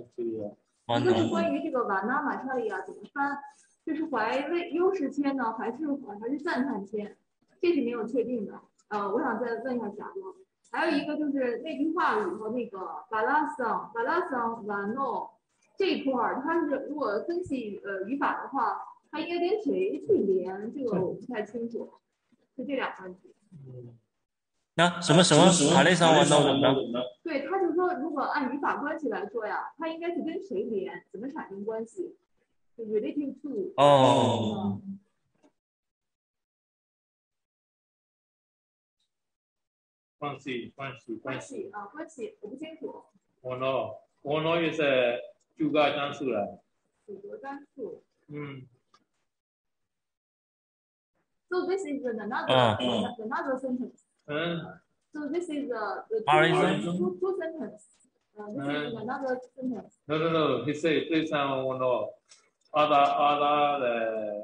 一个是关于这个瓦纳马查里亚怎么翻，这是怀为优势签呢，还是赞叹签？这是没有确定的。我想再问一下贾哥，还有一个就是那句话里头那个巴拉桑瓦诺这一块儿，它是如果分析语法的话，它应该跟谁去连？这个我不太清楚，是这两个问题。 那什么卡列桑玩到怎么的？ 对，他就说，如果按语法关系来说呀，它应该是跟谁连，怎么产生关系？就 relative to。 哦。 关系啊，关系我不清楚。 Ono is a 主格单数了。 主格单数。 嗯。 So this is another sentence. So this is two sentence. This is another sentence. No. He said, please ono. Other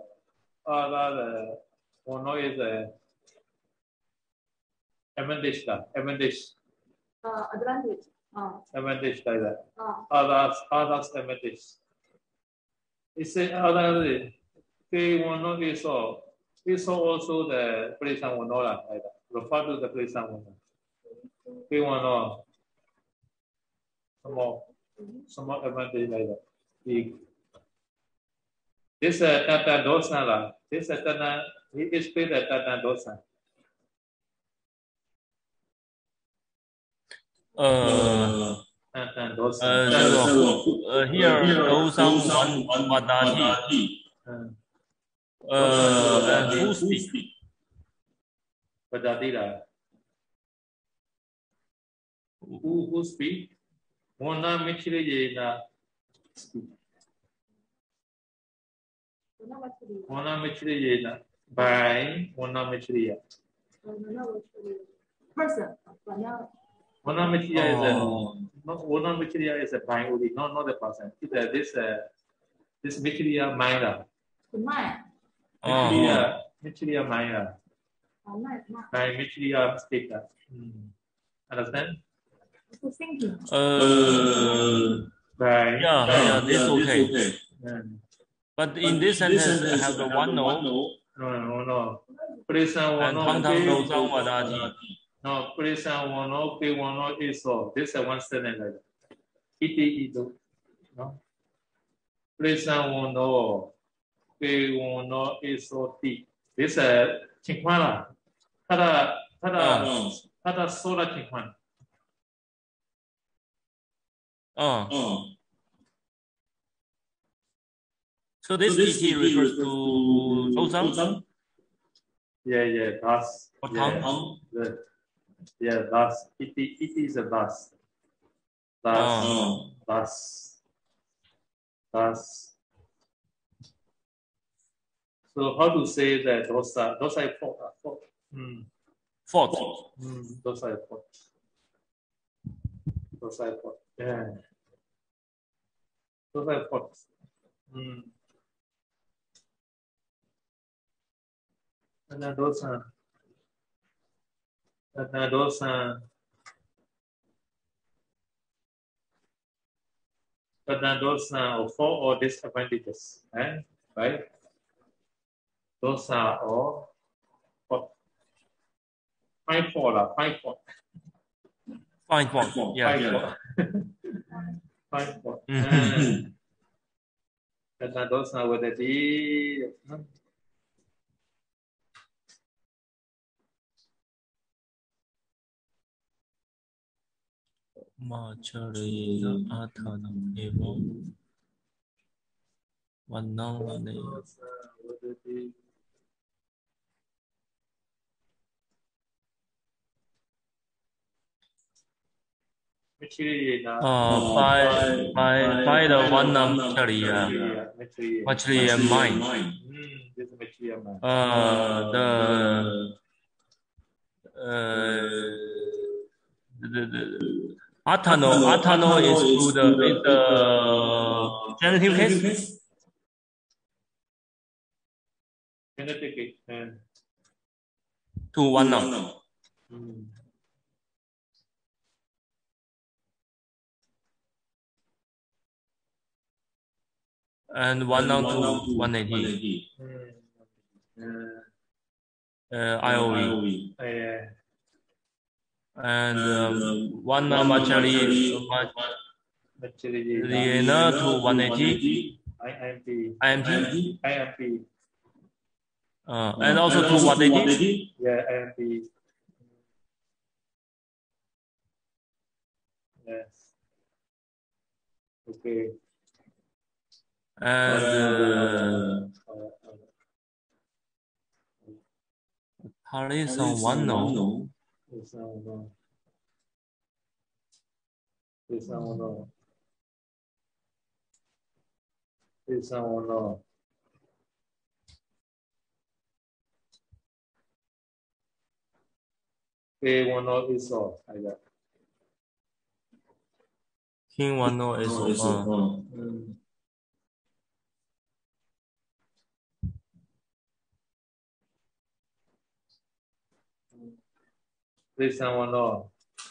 ono is a advantage. Advantage. Advantage like that. Others advantage. He said other K1 is also the place and one like that. Refer to the place and one. K1 some more advantage like that. This Tata Dosa la. This Tata he explained the Tata Dosa. Tata Dosa. Here Dosa one Vadati. Who speak? Vadati la. Who speak? Mona Michiri na. Mona Michiri na. By Mona Michiri. Person. Mona Michiri is a by only, not the person. This Michiri mind. The mind. Michiri mind. By Michiri speaker. Understand? Thinking. Yeah, this okay. But in this sentence, I have the one no. No. And Tang no Zhang Wadati. No, please one is so. This is one sentence like that. It. No. Please one is so T. This情况啦，它的说的情况。 So this ET refers to Zhang? Yeah, thus. Yeah, thus. It is a thus. Thus. So how to say that those are fault? Fault. Those are fault. Yeah. Those are fault. And then those are for all disadvantages, right? Those are all five fault. Yeah. Five fault. And then those are with the D. Macharina Athana Evam Vanavane. By the one Machriya mind. The Athano is to the genitive case. Genetic To one now. And 192, 180. IOE. And one Machari Liena to 180. IMP. And also to 180. Yeah, IMP. Yes. Okay. And Harrison 1 no. This one no. A1 no is all like that. King 1 no is all. This one no.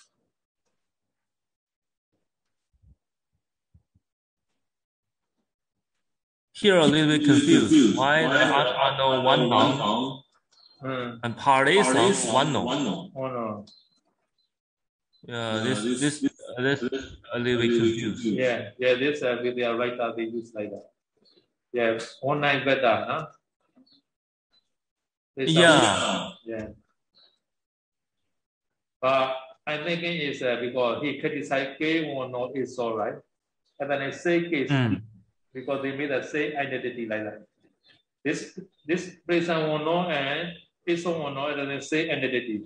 Here a little bit confused. Why the Archano 1 down and Parison 1 no? Oh no. Yeah, this a little bit confused. Yeah, this with their writer they use like that. Yeah, 19 better, huh? Yeah. But I'm thinking is because he criticized K1 no is all right. And then I say case because they made the same identity like that. This person will know and this one will know and then the same identity.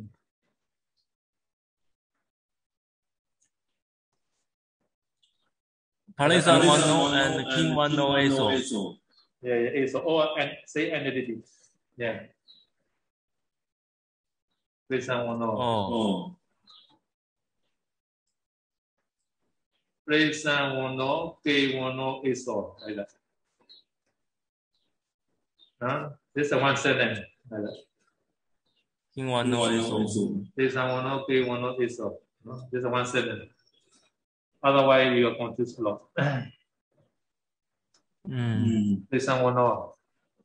Parison 1 no and King 1 no is all. Yeah, it's all and same identity. Yeah. Person will know. Person will know, K1 no is all like that. This is one sentence like that. King 1 no is all. Person will know, K1 no is all. This is one sentence. Otherwise, you are confused a lot. Person will know.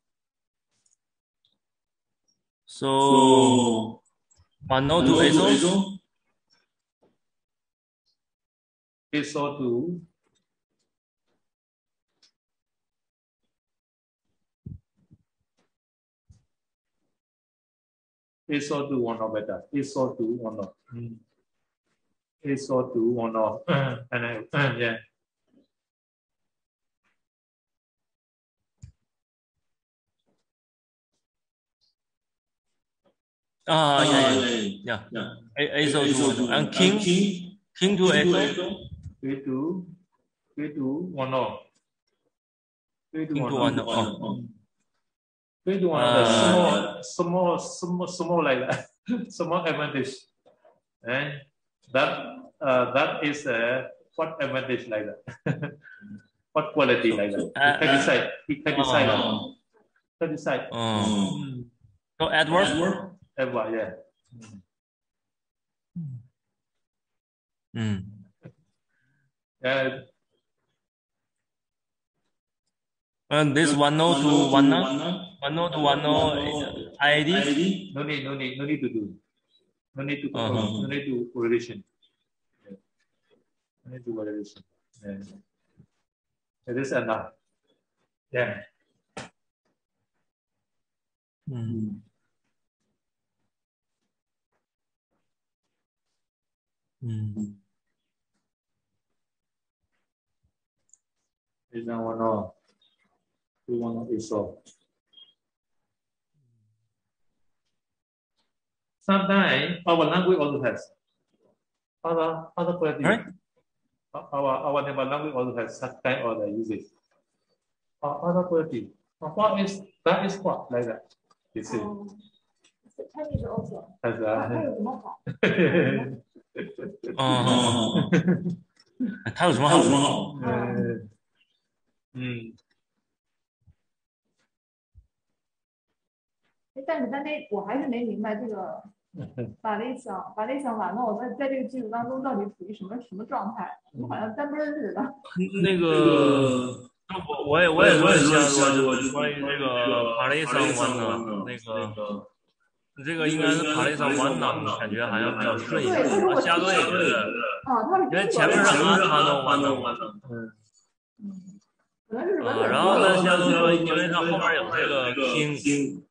So 1 no to ISO. ISO to ISO to 1 or better. ISO to 1 or. ISO to 1 or. And yeah. Yeah. ISO to 1 and King to ISO. K2 1 or. King to 1 no. K2 1 small like that. Small advantage. And that is what advantage like that. What quality like that. He can decide. So Edward, yeah. And this 1 no to 1 no. 1 no to 1 no ID. No need to do. No need to correlation. No need to correlation. It is enough. Yeah. Is now 1 no. 1 no is all. Sometimes our language also has other quality. Right? Our language also has such kind of usage. Other quality. That is what like that. You see. Chinese also. Has that. 他有什么好？ 但我还是没明白这个法雷响瓦诺在这个剧组当中到底处于什么状态？我好像单奔似的。 那个我也想说，就是关于这个帕雷桑湾的那个，这个应该是帕雷桑湾呢，感觉好像比较顺一点。夏多也觉得，因为前面是阿塔诺湾的，然后呢，像说因为它后面有这个 King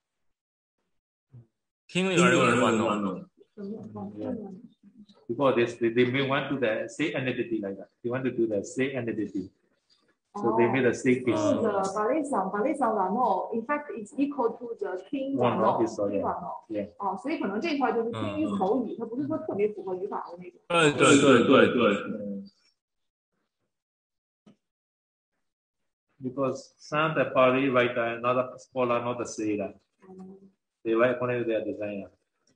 里边有人玩弄。 Because they may want to the say entity like that. They want to do the say entity. So they made a say piece. Balesa Vano, in fact, it's equal to the King Vano. Yeah. 所以可能这块就是偏于口语，它不是说特别符合语法的那种。 对。 Because some the party write another scholar not the say that. They write according to their design.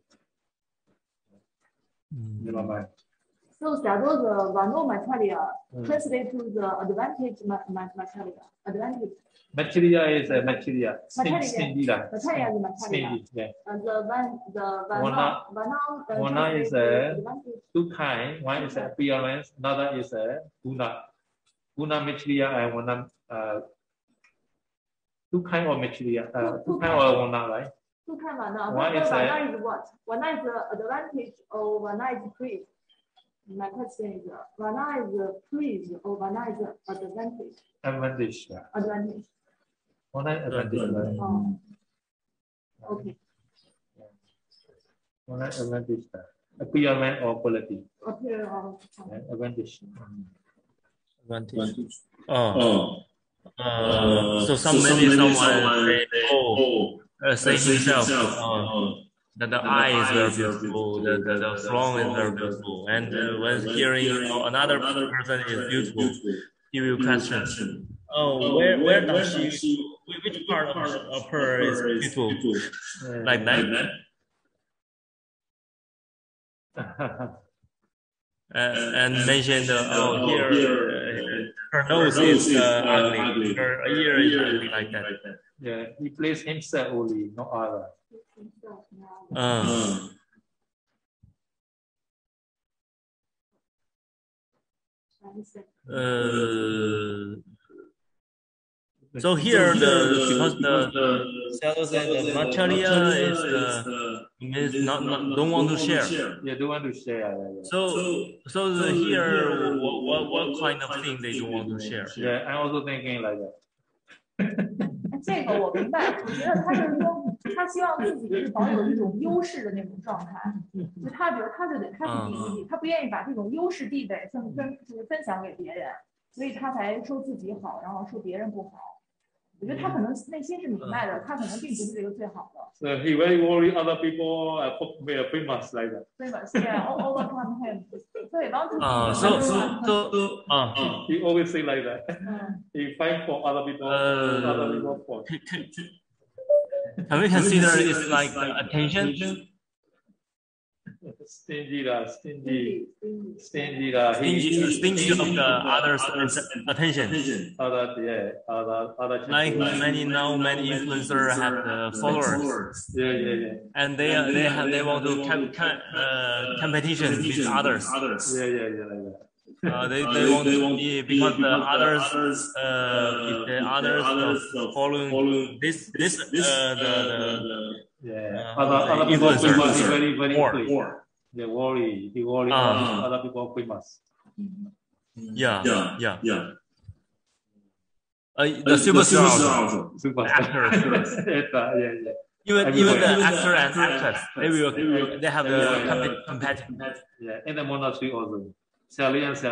Never mind. So Seado's Vano Macharia translate to the advantage Macharia. Advantage. Macharia is a Macharia. Stingy. Macharia is Macharia. Yeah. The Vana is a two kind. One is appearance. Another is a guna. Guna Macharia and Vana. Two kind of Macharia. Two kind of Vana, right? One is what? One is advantage or one is praise. My question is, one is praise or one is advantage? Advantage. Advantage. One is advantage. Okay. One is advantage. Appearance or quality. Advantage. Advantage. So someone say himself that the eye is very beautiful, the throne is very beautiful, and when hearing another person is beautiful, he will question, where does she, which part of her is beautiful, like that. And mentioned, here her nose is ugly, her ear is ugly, like that. Yeah, he plays himself only, no other. So here, because the Macharia is don't want to share. Yeah, don't want to share. So here, what kind of thing they don't want to share? Yeah, I'm also thinking like that. 这个我明白，我觉得他就是说，他希望自己是保有一种优势的那种状态，就他觉得他是第一，他不愿意把这种优势地位就是分享给别人，所以他才说自己好，然后说别人不好。我觉得他可能内心是明白的，他可能并不是这个最好的。 So he very worry other people famous like that. Famous, yeah, all the time him. 对，然后 he always say like that. He fight for other people for. Can we consider it's like attention? Stingy of the others' attention. Like many influencers have followers. Yeah. And they want to competition with others. Yeah. They want to be, because the others if the others following this other people influencer very more. They worry. He worry other people famous. Yeah. The superstar also. Actors. Yeah. Even the actor and actress, they have the competition. Yeah, in the monastery also. Sally also.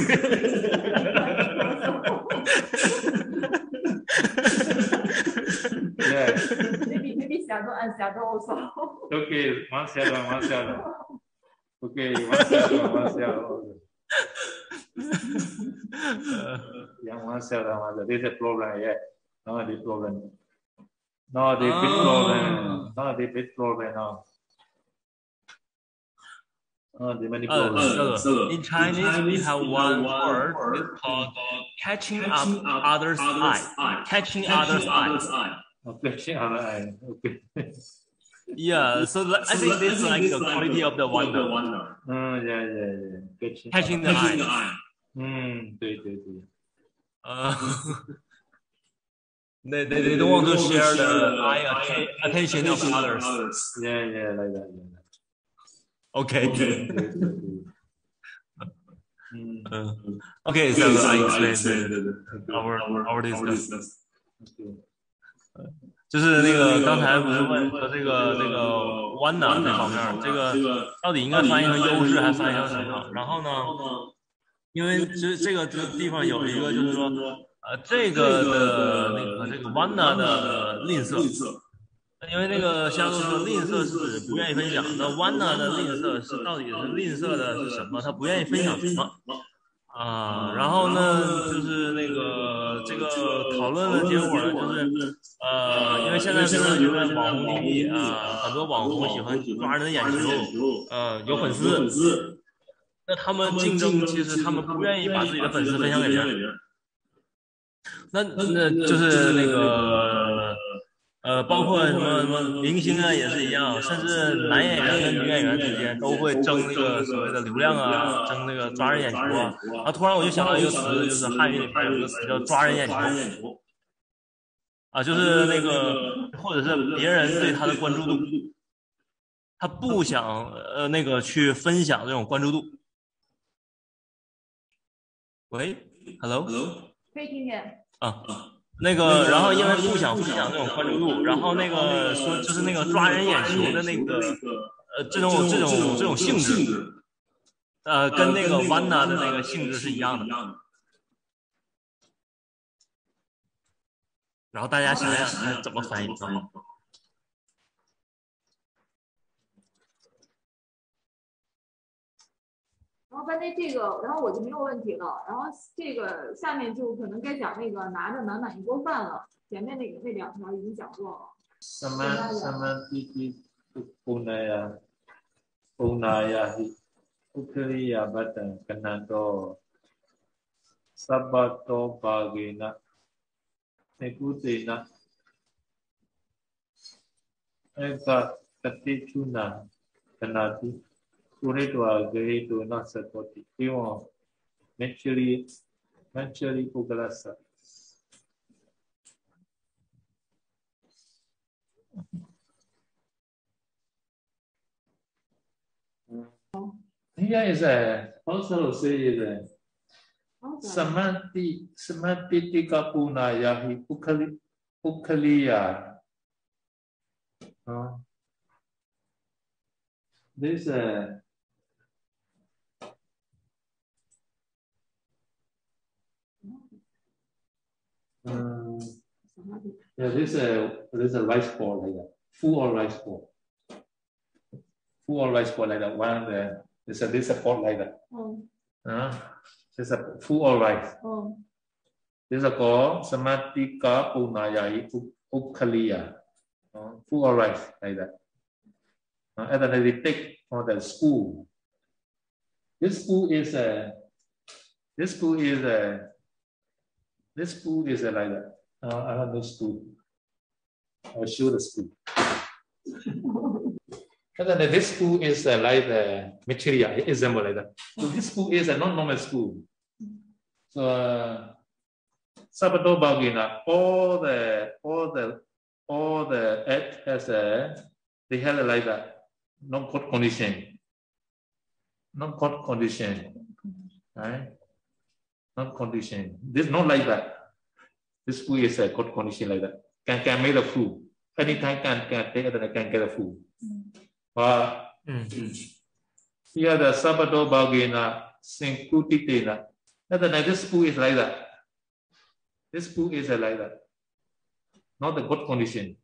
Yeah. Maybe Seado also. Okay, one Seado. Okay, one Seado. Yeah, one Seado. There's a problem, yeah. No, the problem. No, the big problem now. The many problems. In Chinese, we have one word called catching up others' eye. Catching others' eye. Catching other eye. Okay. Yeah, so I think this is like the quality of the wonder. Yeah. Catching the eye. 对。 They don't want to share the eye attention of others. Yeah, like that. Okay. Okay, so I explained our discuss. 就是那个刚才不是问说这个Wanna 这方面，这个到底应该翻译成优势还是翻译成什么？然后呢，因为这个地方有一个就是说，这个的这个 Wanna 的吝啬。因为那个夏洛说吝啬是指不愿意分享，那 Wanna 的吝啬是到底是吝啬的是什么？他不愿意分享什么啊？然后呢，就是那个这个讨论的结果呢，就是因为现在评论区在网红第一很多网红喜欢抓人的眼球，有粉丝，那他们竞争其实他们不愿意把自己的粉丝分享给别人，那就是那个。包括什么明星啊也是一样，甚至男演员跟女演员之间都会争那个所谓的流量啊，争那个抓人眼球啊。然后突然我就想到一个词，就是汉语里面有一个词叫抓人眼球啊，就是那个或者是别人对他的关注度，他不想那个去分享这种关注度。喂 ，Hello， 可以听见啊。那个，然后因为不想分享这种关注度，然后那个说就是那个抓人眼球的那个这种性质，跟那个 Wanna 的那个性质是一样的。然后大家想想看怎么翻译比较好。 然后这个，然后我就没有问题了。然后这个下面就可能该讲那个拿着满满一锅饭了。前面那两条已经讲过了。 Samantiti punaya hi ukriya batan kanado sabato bagena nekutena eka katituna kanati Uridwa Garido Nasapoti, Iwan, Mentally Ugalasa. Here is also say Samanti Kapuna Yahi Ukaliya. This yeah, this is a rice ball like that. Full rice ball. Full rice ball like that. One this is a pot like that. This is a full rice. This is a called Samatika Punayai Ukaliya. Full rice like that. And then they take for the spoon. This spoon is like that. I have no spoon. I'll show the spoon. And then this spoon is like the material example like that. So this spoon is a non-normal spoon. So Sabato Bagina, all the egg has they have like that non-cold condition. Non-cold condition, right? Non-condition. This not like that. This food is a cold condition like that. Can make the food. Anytime can take it and can get the food. But here the Sabato Bagina Sinkutitina. And then this food is like that. This food is like that. Not the good condition.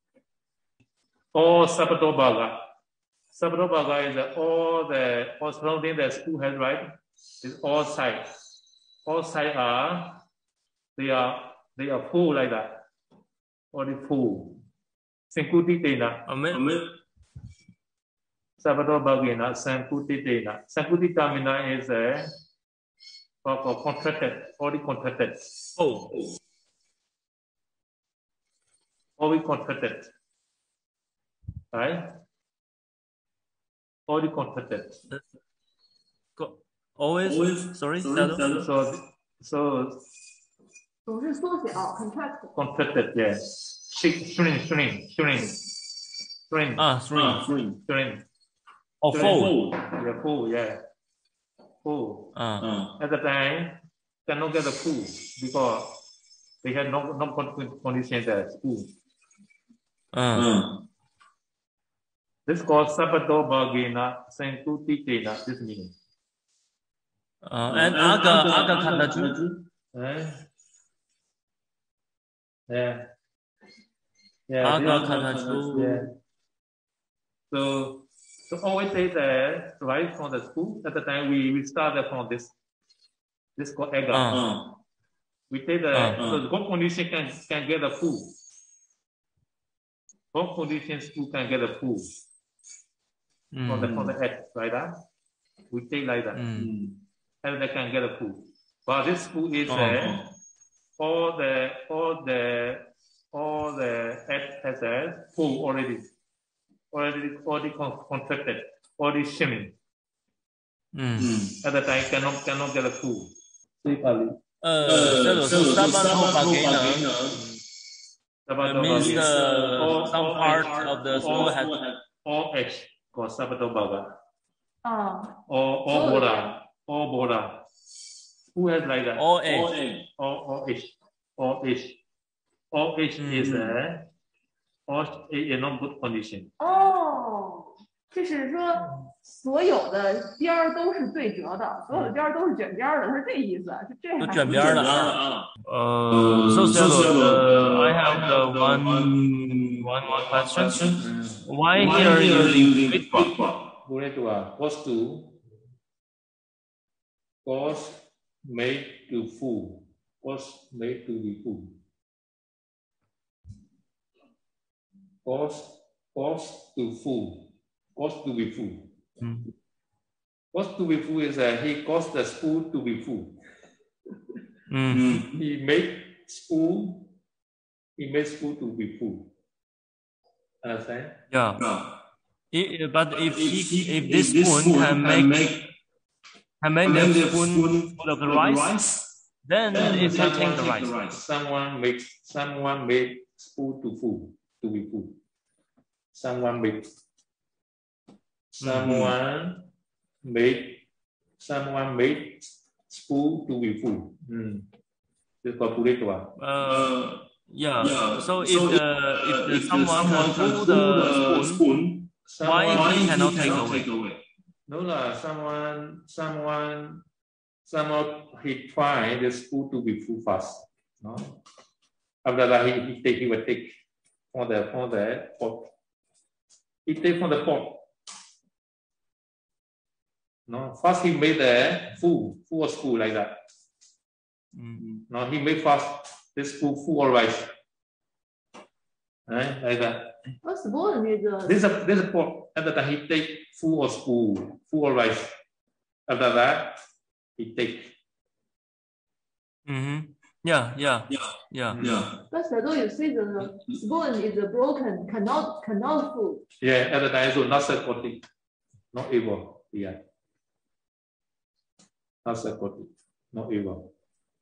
All Sabato Baga. Sabato Baga is all surrounding the school has, right? It's all sides. All sides are they are full like that. Only full. Sinkutitina. Amen. Sabato Bagina Sankutitina. Sankutitamina is contracted. Only contracted. Only contracted. Right? Only contracted. Always sorry. So 总是缩小 contracted, yeah. Shrink. Oh, fold. Yeah, full, yeah. Full. At the time, cannot get the full because they had no condition that full. This is called Sabato Bagina, Sentuti Tena, this meaning. And Aga Kataju? Yeah. Aga Kataju. Yeah. So always say the right from the school. At the time we started from this called Aga. We take so the good condition can get the food. Good condition school can get the food from the egg, right? We take like that. And they can get the food. But this food is all the egg has a food already contracted, already shimming. At the time cannot get the food. Means some part of the school has all H called Sabato Baga. All Boda. Who has like that? all H. All H is all in not good condition. 这是说所有的边儿都是对折的，所有的边儿都是卷边儿的，它是这意思，是这样。 都卷边儿的啊。So I have the one more question. Why here using Buretua? Buretua cause made to full. Cause made to be full. Cause to full. Cause to be full. Cause to be full is he caused the school to be full. He made school to be full. Understand? Yeah. But if this spoon can make the spoon full of the rice, then it can take the rice. Someone made spoon to be full. Someone made spoon to be full. This is called Buretua. Yeah. So if someone can pull the spoon, why he cannot take away? No, someone he tried the spoon to be full fast. No. After that he will take from the pot. He take from the pot. No, first he made the full spoon like that. No, he made first this spoon full of rice. Like that. What's the spoon? This is a pot. After that he take full of spoon, full of rice. After that he take. Yeah. But although you say the spoon is broken, cannot full. Yeah, at the time so not supporting, not able. Yeah. Not supporting, not able.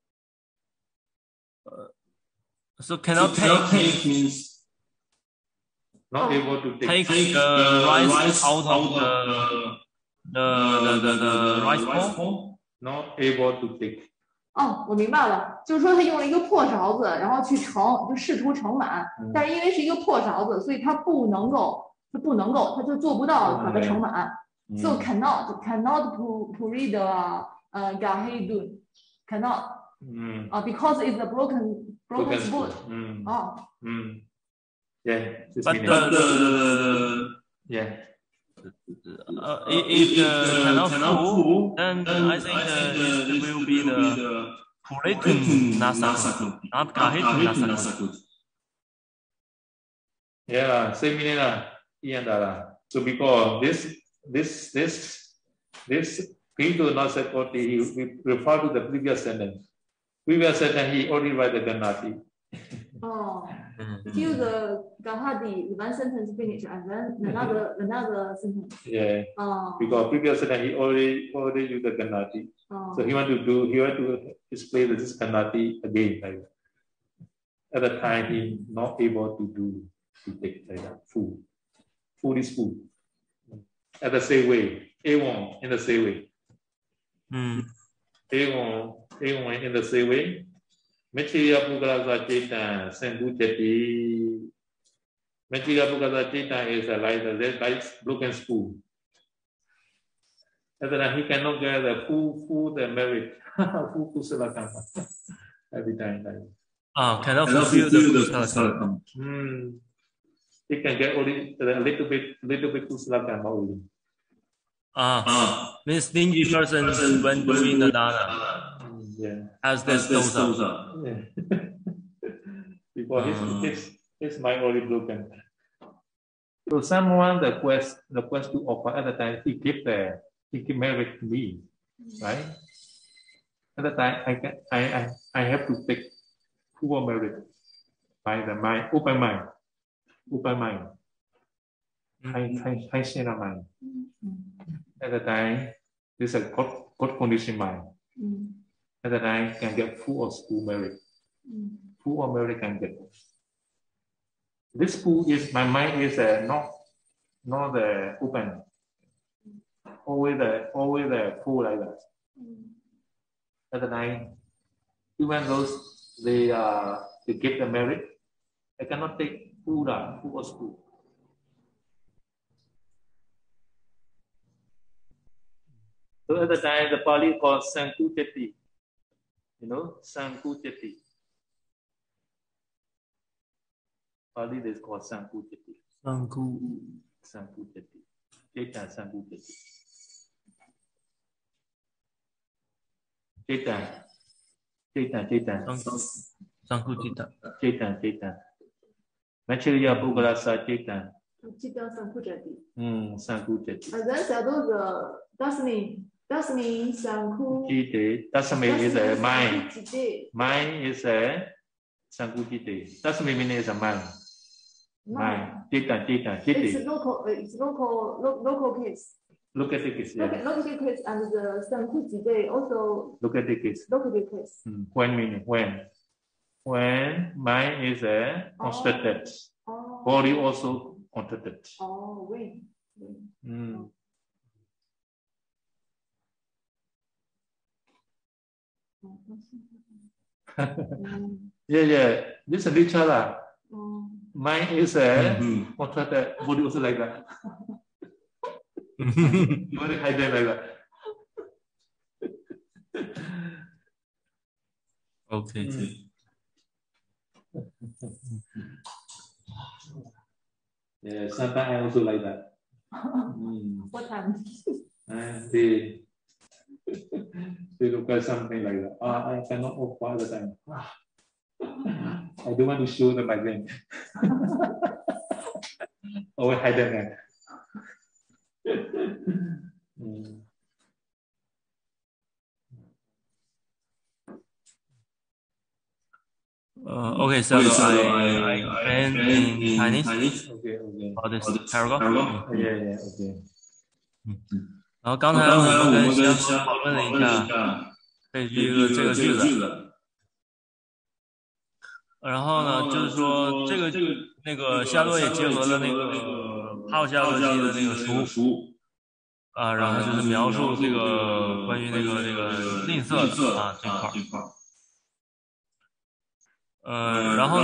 So cannot take means not able to take the rice out of the rice bowl. Not able to take. 我明白了，就是说他用了一个破勺子，然后去盛，就试图盛满，但是因为是一个破勺子，所以他不能够，他就做不到把它盛满。So cannot puri the gahidun cannot because it's a broken spoon. Yeah. But yeah. If cannot full, then I think it will be the Puritun Nasakut, not Kahitun Nasakut. Yeah, same meaning So because this Hindu Nasakut, he refer to the previous sentence. Previous sentence he already write the Ganati. Oh, till the Gahadi, one sentence finish and then another sentence. Yeah. Because previously he already used the Ganati. So he want to display this Ganati again. Like at the time he not able to take like that. Food. Food is food. At the same way, A1 in the same way. A1 in the same way. Material Pugalasa Chetan, Sendu Jeti. Material Pugalasa Chetan is like broken spoon. And then he cannot get the full the merit. Full Kusalakama. Every time. Cannot fulfill the Kusalakama. He can get only a little bit Kusalakama only. Means stingy person when doing the dana. As this dosa. Because his mind already broken. So someone the quest to offer at the time he give merit to me, right? At the time I have to take full merit by the mind, open mind. I share the mind. At the time, this is a good condition mind. At the time, can get full of school merit. Full of merit can get. This full is my mind is not the open. Always the full like that. At the time, even those they get the merit, I cannot take full of school. So at the time, the Pali called Sankujati. You know, Sankujati. Pali is called Sankujati. Sankujati. Chetan Sankujati. Chetan. Sankujita. Chetan. Material Bhugalasa Chetan. Chetan Sankujati. Sankujati. And then Dasmi Sanku. Dasmi is a mind. Mind is a Sankujiti. Dasmi means is a mind. Mind. Chetan. It's local case. Locative case. Yeah. Locative case and the Sankujiti also. Locative case. Locative case. When meaning when. When mind is a constructed. Body also constructed. When. Yeah. This is literal. Mind is a contracted. Body also like that. You want to hide them like that. Okay. Yeah, sometimes I also like that. What time? They look at something like that. I cannot offer all the time. I don't want to show them my brain. Always hide them. Okay, so I explain in Chinese. Okay. About this paragraph. Yeah, okay. 然后刚才我们跟香书讨论了一下这个句子，然后呢，就是说那个夏洛也结合了那个帕奥夏洛基的那个书然后就是描述这个关于那个吝啬的这块。然后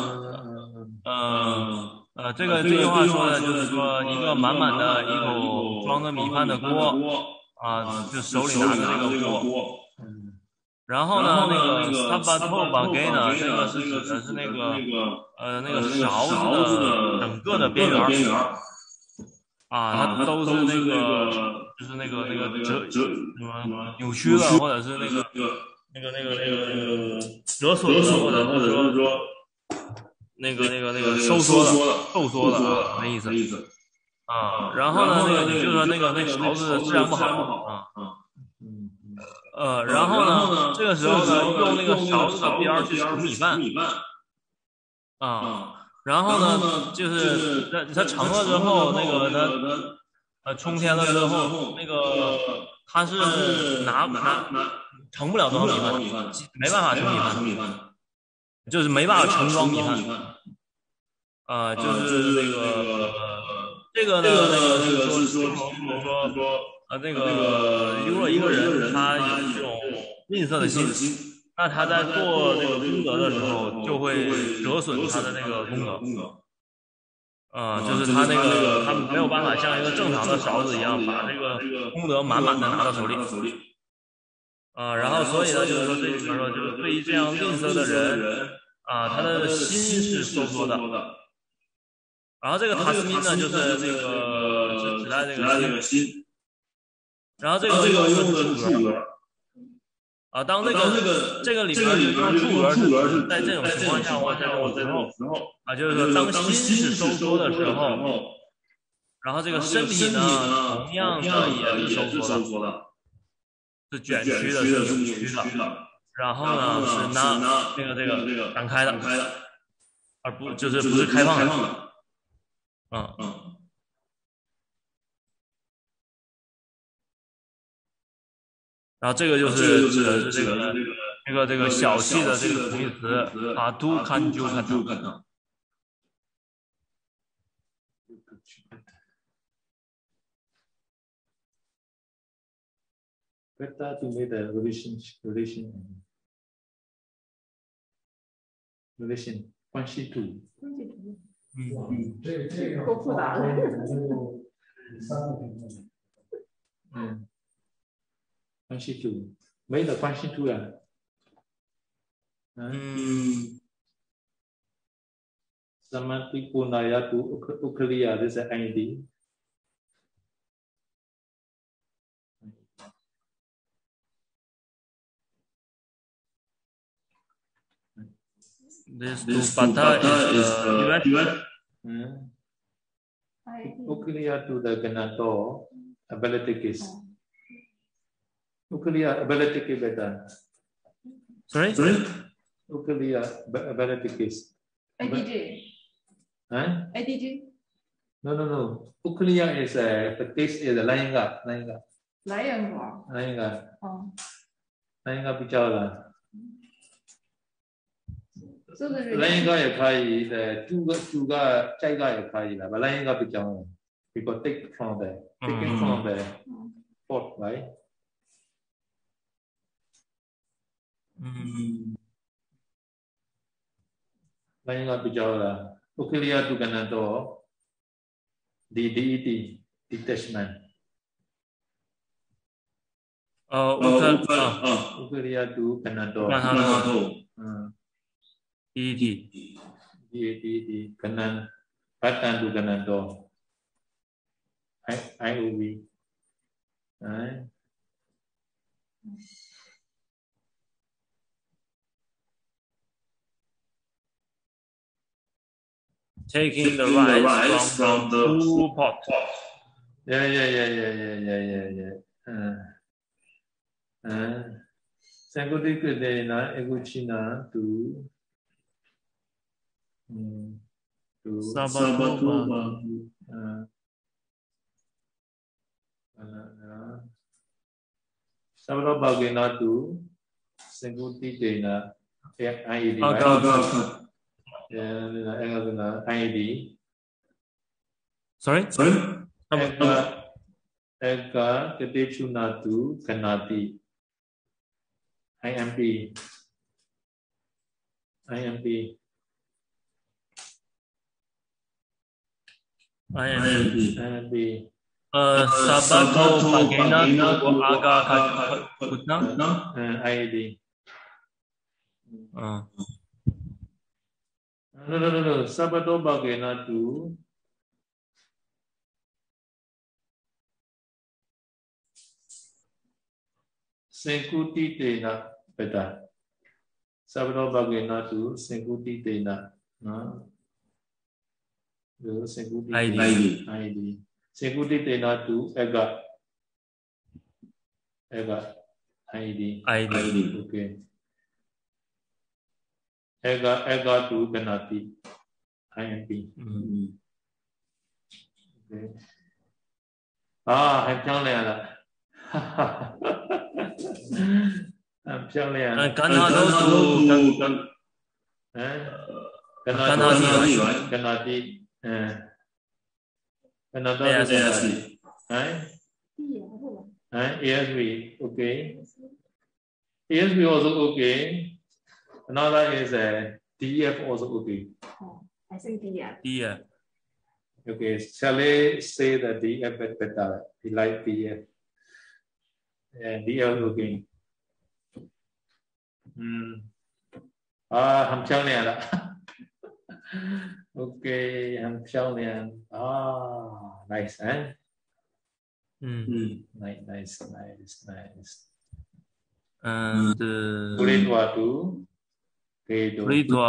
呢，这句话说的就是说一个满满的一口装着米饭的锅就手里拿着这个锅。然后呢，那个 Sabato 呢，这个是指的是那个勺子的整个的边缘它都是那个就是那个什么扭曲了，或者是那个折损了，或者是说那个收缩了那意思然后呢，那个就是说那个勺子质量不好然后呢，这个时候呢，用那个勺子的边去盛米饭然后呢，就是它成了之后，那个它冲天了之后，那个它是盛不了多少米饭，没办法盛米饭，就是没办法盛装米饭。就是那个这个呢，是说那个如果一个人他有这种吝啬的心，那他在做这个功德的时候就会折损他的那个功德。就是他那个他没有办法像一个正常的勺子一样把这个功德满满的拿到手里。然后所以呢，就是说这里边说，就是对于这样吝啬的人他的心是收缩的。然后这个塔斯宾呢，就是那个是指代这个心，然后这个用的是助额。当这个里边用助额是在这种情况下或这种时候就是说当心是收缩的时候，然后这个身体呢同样的也是收缩的，是卷曲的，是扭曲的，然后呢是这个展开的，而不是开放的。然后这个就是指的是这个小气的这个同义词都看就看到。 Better to make the relation 关系图。 这个够复杂了。 关系图，没的关系图啊。Samanti punaya tu ukliya, this is ID. This Tupata is US. Ukliya to the Ganato, ability case. Ukliya ability case better. Sorry? Ukliya ability case. ADG. Huh? ADG. No. Ukliya is the case is lying up. Lying up. Lying up 比较了。 lying up 也可以的，住个在个也可以了，but lying up 比较，because take from taking from the port, right? Lying up 比较了。Ukliya tu Ganato, DET, detachment. Ukliya tu Ganato. DET, Ganan, Batan tu Ganato. IOV. Right? Taking the rice from the full pot. Yeah. Sangoti Kudena, Eguchina to Sabatoba. Sabatoba to Sangoti Dena, IED. IED. Sorry? Eka Kadechunatu Kanati. IMP. Sabato Bagena to Aga Kutna? IED. No. Sabato Bagena to Senkuti Tena Beta. Sabato Bagena to Senkuti Tena. ID. Senkuti Tena to Ega. ID. Okay. Ega to Ganati. INP. Mm. Okay.很漂亮了。很漂亮。 干哪都是干哪地，干哪都是ASV, okay. ASV also okay. Another is DEF also okay. I think DEF. DEF. Okay, shall I say the DEF better? We like DEF. And DEF okay. 很漂亮了。OK， 很漂亮。nice， nice。 And Kuritwa to Gato.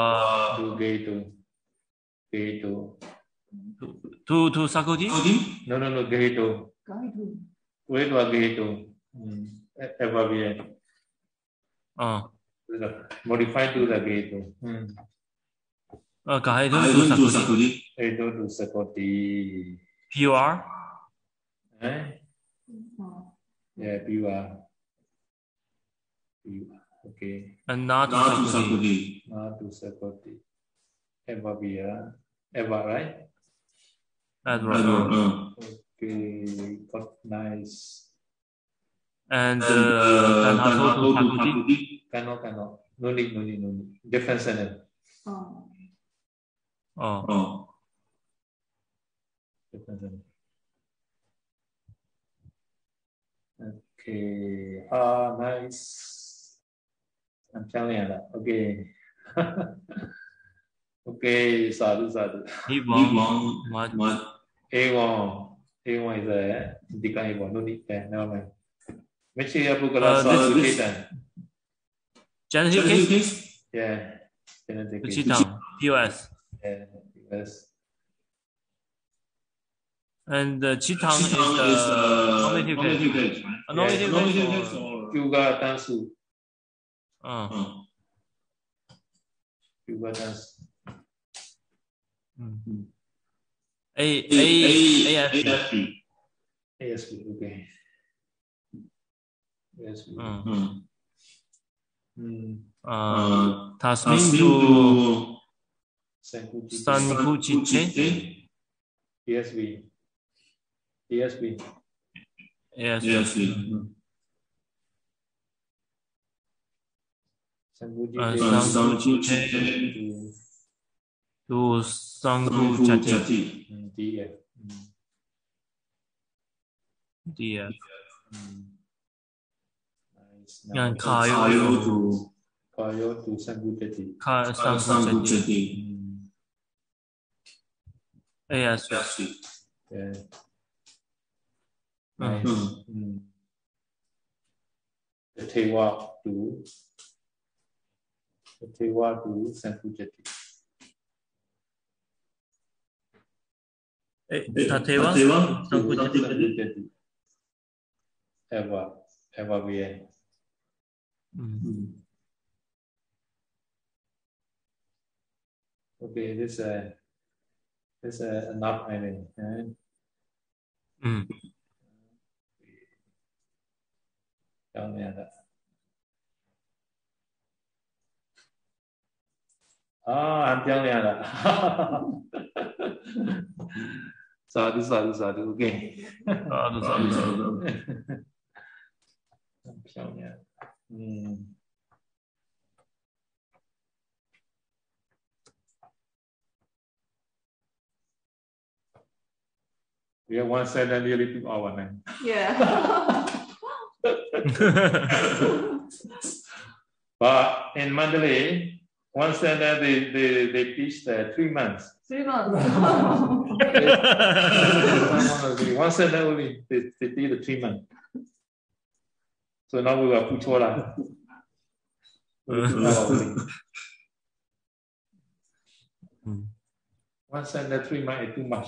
To Sakoti? No, Gato. Kuritwa Gato. Ever bien. Modify to the Gato. Gato to Sakoti. Gato to Sakoti. PUR? Yeah, PUR. Okay. And not to Sakoti. Not to Sakoti. Ever bien. Ever, right? That's right. Okay, got nice. And Kanato to Sakoti? Cannot. No need. Different sentence. Different sentence. Okay. Nice. I'm telling you that. Okay. Okay, sadhu. A1. A1 is a indica A1. No need. Never mind. Which is a Genitive case? Yeah. Genitive case. Chitang. POS. Yeah, POS. And Chitang is nominative case. A nominative case or? Juga Tansu. Juga Tansu. ASP, okay. ASP. Tasmin to Sankuchiche. ASP. Sankuchiche to Sankuchati. DF. And Kayo to Sankuchati. ASP. Yeah. Nice. The Tewa to Sankuchati. Tatewa? Sankuchati. Ever bien. Okay, this is enough, I think. Tell me that. I'm telling you that. Sadhu. Okay. Sadhu. I'm telling you. We have one sentence nearly 2 hours now. Yeah. But in Mandalay, one sentence they teach 3 months. 3 months. One sentence only they teach 3 months. So now we are Puchola. One sentence 3 months is too much.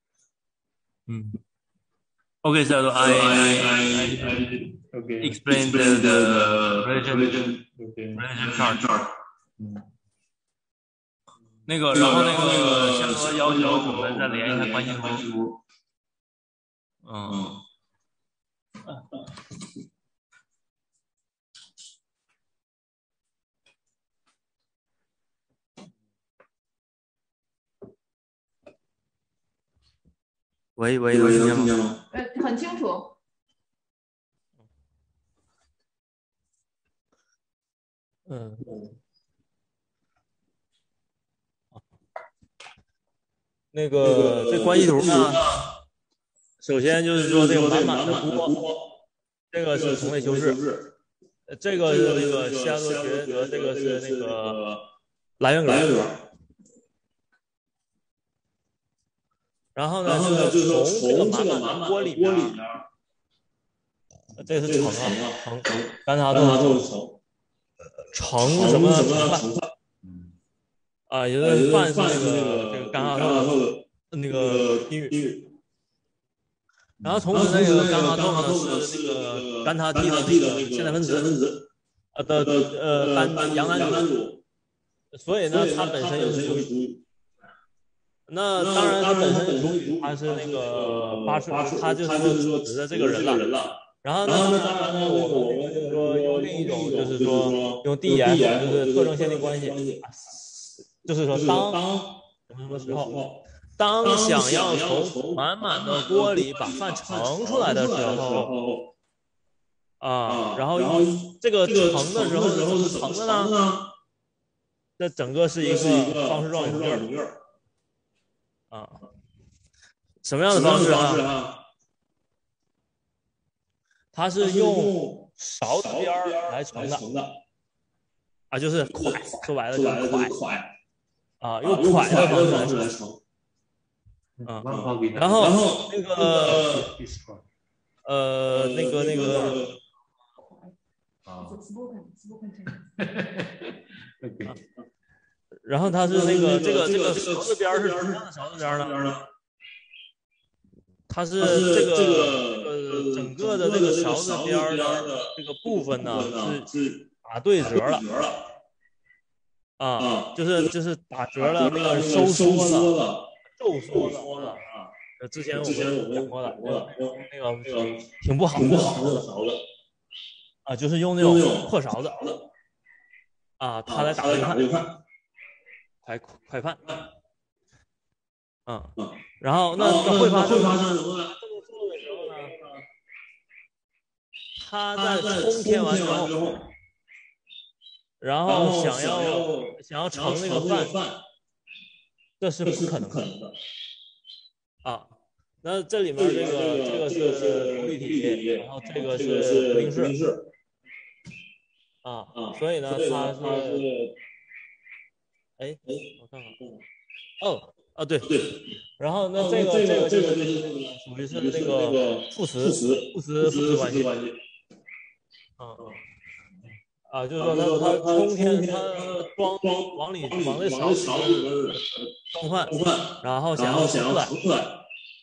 Okay, so I explain the religion chart. 那个，然后那个仙哥要求我们再连一下关系图。喂，能听见吗？ 很清楚。 那个这关系图呢，首先就是说这个满满的锅，这个是同类修饰，这个是那个西亚多学和这个是那个来源格。然后呢，就是从这个满满的锅里面，这是橙啊，橙，甘茶豆橙什么橙饭？啊，也就是饭是这个甘茶豆的那个音语。然后同时那个甘茶豆呢是那个甘茶地的那个现在分子单阳单组，所以呢它本身又是主语。那当然，它本身是主语，它是那个发出，它就是说指的这个人了。然后呢，当然呢，我们就是说用另一种，就是说用 DEF， 就是特征限定关系，就是说当什么时候，当想要从满满的锅里把饭盛出来的时候，然后这个盛的时候是怎么盛的呢？这整个是一个方式状语句。什么样的方式啊？它是用勺子边来盛的，就是蒯，说白了就是蒯，用蒯的方式来盛，然后那个然后它是那个这个勺子边是什么样的勺子边呢？它是这个整个的这个勺子边的这个部分呢是打对折了，就是打折了，那个收缩了，皱缩了之前我们讲过了，那个挺不好的勺子就是用那种破勺子它来打对饭，快饭。然后那会发生什么呢？这么做的时候呢，他在充填完之后，然后想要盛那个饭，这是不可能的那这里面这个是独立体，然后这个是不定式所以呢，它是我看看对，然后那这个就是属于是那个副词关系就是说它充填它装往这勺子装饭，然后想要盛出来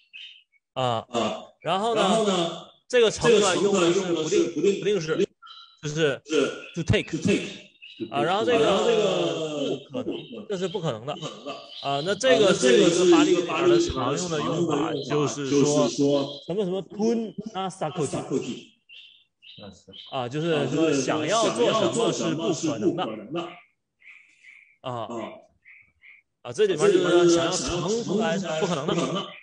然后呢这个盛出来用的是不定式，就是 to take 然后这个不可能，这是不可能的那这个是一个法律里面的常用的用法，就是说什么吞sakuji就是说想要做什么是不可能的这里面就是想要盛出来是不可能的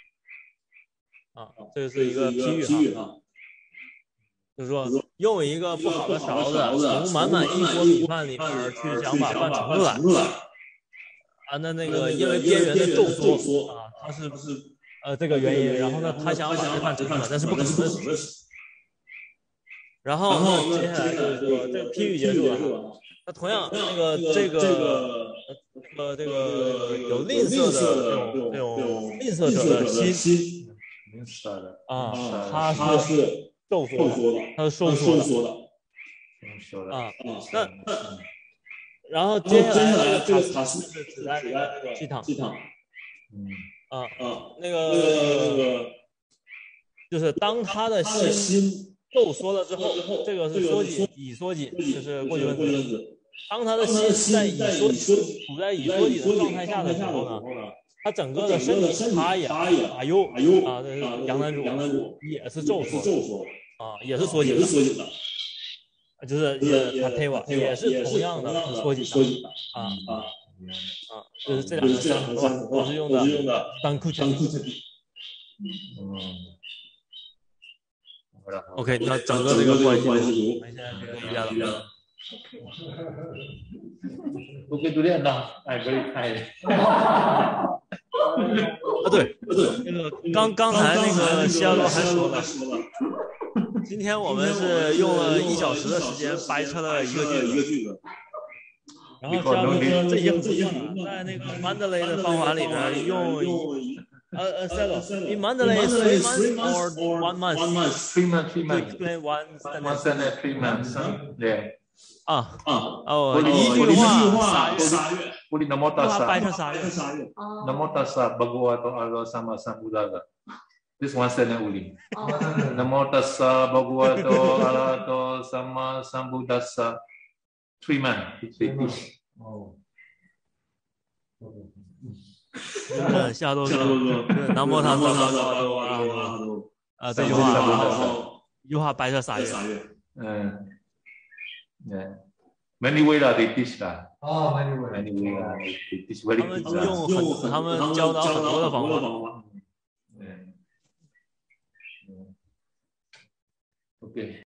这是一个譬喻就是说用一个不好的勺子从满一锅米饭里面去想把饭盛出来那个因为边缘的皱缩它是这个原因，然后呢他想要把这饭盛出来，但是不可能的事。然后接下来就是说这个譬喻结束了那同样这个有吝啬的这种吝啬者的心它是皱缩的，它是收缩的那然后接下来它是指代那个鸡汤那个就是当他的心皱缩了之后，这个是缩紧，已缩紧，就是过去分子当它的心在处在已缩体的状态下的时候呢，它整个的身体它也啊杨男主也是皱缩啊，也是缩紧的。就是塔佩瓦也是同样的缩紧的就是这两个相同都是用的单库特。OK， 那整个这个关系图，我们现在这个一下了。 Okay, today now I'm very tired. 对，那个刚才那个西亚罗还说了。今天我们是用了1小时的时间掰扯了一个句子，然后加入说这些很重要的，在那个 Mendeley 的方法里边用in Mendeley 3 months or 1 month? 3 months. To explain one sentence. 3 months. Yeah. 一句话撒月，不离Namo Tassa， 掰成撒月。 Namo Tassa Bhagavato Arahato Sama Sambuddhassa. This one sentence only. Namo Tassa Bhagavato Arahato Sama Sambuddhassa. 3 months. 夏多哥，南无他这句话，一句话掰成撒月。 Yeah. Many ways they teach that. Many ways they teach very good. 他们教导很多的方法。 Okay.